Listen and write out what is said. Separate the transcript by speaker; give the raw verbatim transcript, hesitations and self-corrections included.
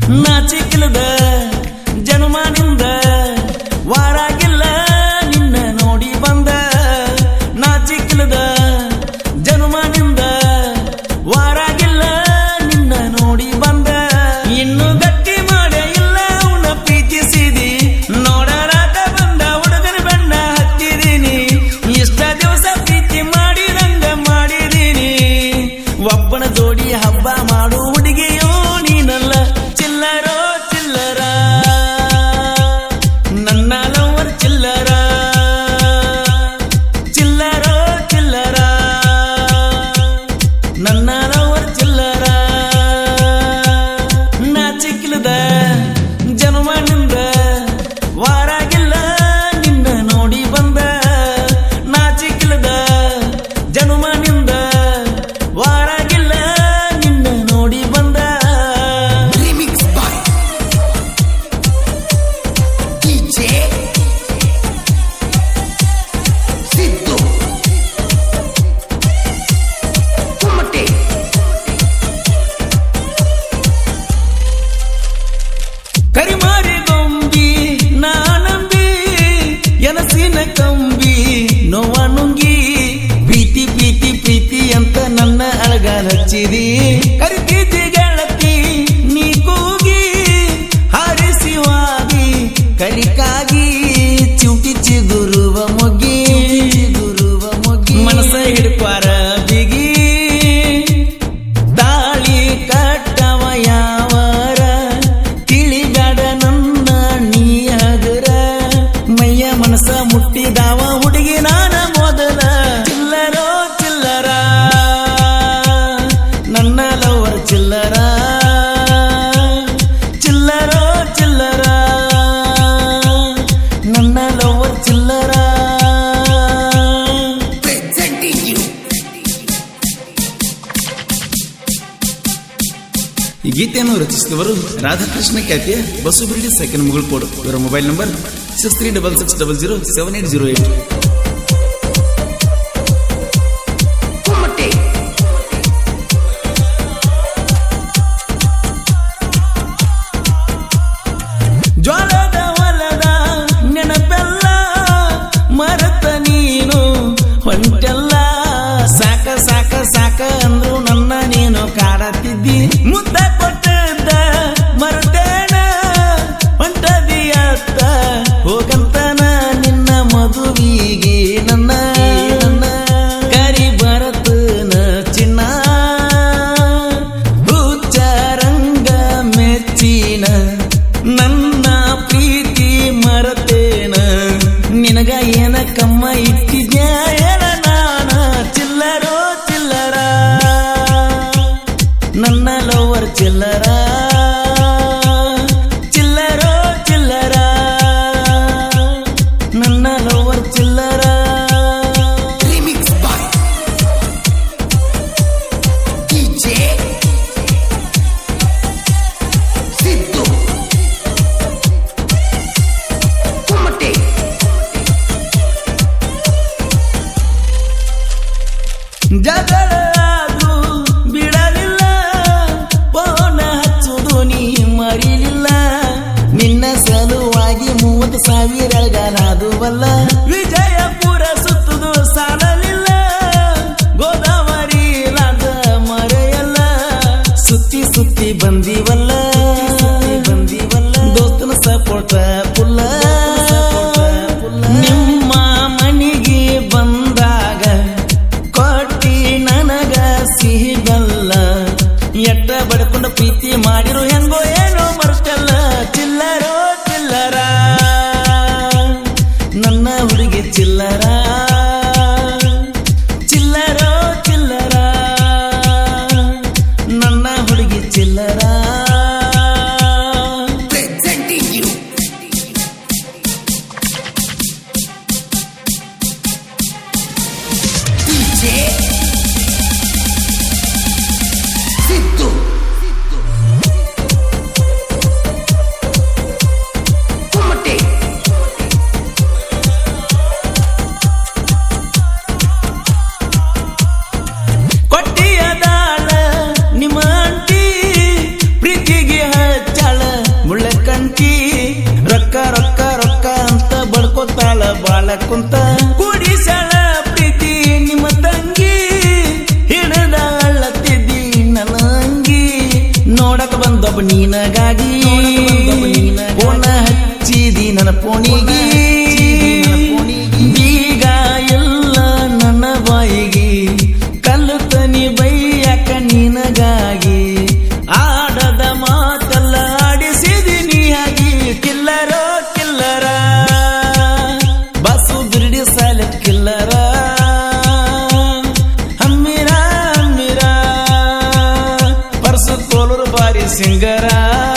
Speaker 1: ನಾಚಿಕಿಲದ ಜನುಮಾನಿಂದ ವಾರಾಗಿಲ್ಲ ನಿನ್ನ ನೋಡಿ ಬಂದ ನಾಚಿಕಿಲದ ಜನುಮಾನಿಂದ ವಾರಾಗಿಲ್ಲ ನಿನ್ನ ನೋಡಿ ಬಂದ ಇನ್ನು ಗಟ್ಟಿ ಮಾಡೇ ಇಲ್ಲ ಅವನ ಪ್ರೀತಿಸಿದಿ ನೋಡರಾಟ ಬಂದ ಹುಡುಗನ ಬಣ್ಣ ಹತ್ತಿದೀನಿ ಇಷ್ಟ ದಿವಸ ಪ್ರೀತಿ ಮಾಡಿದಂಗ ಮಾಡಿದೀನಿ ಒಬ್ಬನ ಜೋಡಿ ಹಬ್ಬ ಮಾಡು ಹುಡುಗಿಯೋ ನೀನಲ್ಲ ಚಿಲ್ಲರೋ ಚಿಲ್ಲರ ನನ್ನ ಲವರ್ ಚಿಲ್ಲರ ಚಿಲ್ಲರೋ ಚಿಲ್ಲರ ನನ್ನ ಲವರ್ ಚಿಲ್ಲರ ನಾಚಿಕಿಲದ ಜನುಮಾನಿಂದ ವಾರಾಗಿಲ್ಲ ನಿನ್ನ ನೋಡಿ ಬಂದ ನಾಚಿಕಿಲದ ಜನುಮಾನಿಂದ ವಾರಾಗಿಲ್ಲ ನಿನ್ನ ನೋಡಿ ಬಂದ ಕರಿಮಾರಿ ಗೊಂಬಿ ನಾನಂಬಿ ಎನಸಿನ ಕಂಬಿ ನೋವ ನುಂಗಿ ಪ್ರೀತಿ ಪ್ರೀತಿ ಪ್ರೀತಿ ಅಂತ ನನ್ನ ಅಳಗಾಲ ಹಚ್ಚಿದಿ ಕರಿತಿದ್ದಿ ಗೆಳತಿ ನೀ ಕೂಗಿ ಹಾರಿಸಿವಾಗಿ ಕರಿಕಾಗಿ ಚುಟಿ ಚಿಗುರುವ ಮೊಗ್ಗಿ ಗುರುವ ಮೊಗ್ಗಿ ಮನಸ ಹಿಡ್ಪಾರ ಬಿಗಿ ತಾಳಿ ಕಟ್ಟವ ಯಾವರ ತಿಳಿಬೇಡ ನನ್ನ ನೀ ಹಗರ ಮೈಯ ಮನಸ ಮುಟ್ಟಿದಾವ ಹುಡುಗಿ ನಾನ ಮೊದಲ ಚಿಲ್ಲರೋ ಚಿಲ್ಲರ ನನ್ನ ಲವರ್ ಚಿಲ್ಲರ ಚಿಲ್ಲರೋ ಚಿಲ್ಲರ ನನ್ನ ಲವರ್ ಚಿಲ್ಲರ ಈ ಗೀತೆಯನ್ನು ರಚಿಸಿದವರು ರಾಧಾಕೃಷ್ಣ ಖ್ಯಾತಿಯ ಬಸು ಬಿರ್ಡಿ ಸೆಕೆಂಡ್ ಮುಗುಳ್ಕೋಡು ಇವರ mobile number six three double six double zero seven eight zero eight ಜ್ವಾಲದ ಹೊಲದ ನೆನಪೆಲ್ಲ ಮರೆತ ನೀನು ಹೊಂಟೆಲ್ಲ ಸಾಕ ಸಾಕ ಸಾಕ ಅಂದ್ರು ನನ್ನ ನೀನು ಕಾಡತ್ತಿದ್ದಿ ಮುದ್ದ ಕೊಟ್ಟದ ಮರತೇನ ಹೊಂಟದಿಯತ್ತ ಹೋಗಂತನ ನಿನ್ನ ಮದುವಿಗೆ ನನ್ನ ನನ್ನ ಕರಿ ಬರತನ ಚಿನ್ನ ಹುಚ್ಚರಂಗ ಮೆಚ್ಚಿನ ನನ್ನ ಪ್ರೀತಿ ಮರತೇನ ನಿನಗ ಏನ ಕಮ್ಮ ಇಟ್ಟಿದ್ಯಾ ಹೇಳ ನಾನ ಚಿಲ್ಲರೋ ಚಿಲ್ಲರ ನನ್ನ ಲವರ್ ಚಿಲ್ಲರ ಚಿಲ್ಲರೋ ಚಿಲ್ಲರ ನನ್ನ ಲವರ್ ಚಿಲ್ಲರ ಜಗಳ ಆದ್ರೂ ಬಿಡಲಿಲ್ಲ ಪೋನ ಹಚ್ಚುದು ನೀ ಮರಿಲಿಲ್ಲ ನಿನ್ನ ಸಲುವಾಗಿ ಮೂವತ್ತು ಸಾವಿರ ಗಾನಾದುವಲ್ಲ ವಿಜಯಪುರ ಸುತ್ತುದು ಸಾಲಲಿಲ್ಲ ಗೋದಾವರಿ ರಾಜ ಮರೆಯಲ್ಲ ಸುತ್ತಿ ಸುತ್ತಿ ಬಂದಿವಲ್ಲ ಬಂದಿವಲ್ಲ ದೋಸ್ತನ ಸಪೋಟ ಪುಲ್ಲ ನಿಮ್ಮ ಮನೆಗೆ ಬಂದಾಗ ಕೊಟ್ಟಿ ನನಗ ಸಿಹಿಗಲ್ಲ ಎಟ್ಟ ಬಡ್ಕೊಂಡ ಪ್ರೀತಿ ಮಾಡಿರು ಹೆಂಗೋ ಏನೋ ಮರ್ತಲ್ಲ ಚಿಲ್ಲರೋ ಚಿಲ್ಲರ ನನ್ನ ಹುಡುಗಿ ಚಿಲ್ಲರ ಚಿಲ್ಲರೋ ಚಿಲ್ಲರ ನನ್ನ ಹುಡುಗಿ ಚಿಲ್ಲರ ಕುಂತ ಕುಡಿಸಳ ಪ್ರೀತಿ ನಿಮ್ಮ ತಂಗಿ ಹಿಡದ ಅಳ್ಳತ್ತಿದ್ದಿ ನನ್ನ ಅಂಗಿ ನೋಡಕ ಬಂದೊಬ್ಬ ನೀನಗಾಗಿ ಫೋನ ಹಚ್ಚಿದಿ ನನ್ನ ಫೋನಿಗೆ ಬೀಗ ಎಲ್ಲ ನನ್ನ ಬಾಯಿಗೆ ಕಲ್ಲು ತನಿ ಬೈಯಕ ನಿನಗಾಗಿ ಆಡದ ಮಾತೆಲ್ಲ ಆಡಿಸಿದಿನಿ ಆಗಿ ಕಿಲ್ಲರೋ ಕಿಲ್ಲರ ಬಸು ಬಿರ್ಡಿ ಸೈಲೆಂಟ್ ಕಿಲ್ಲರ ಹಮ್ಮಿರ ಹಮ್ಮಿರ ಪರ್ಸು ಕೋಲೂರು ಬಾರಿ ಸಿಂಗರ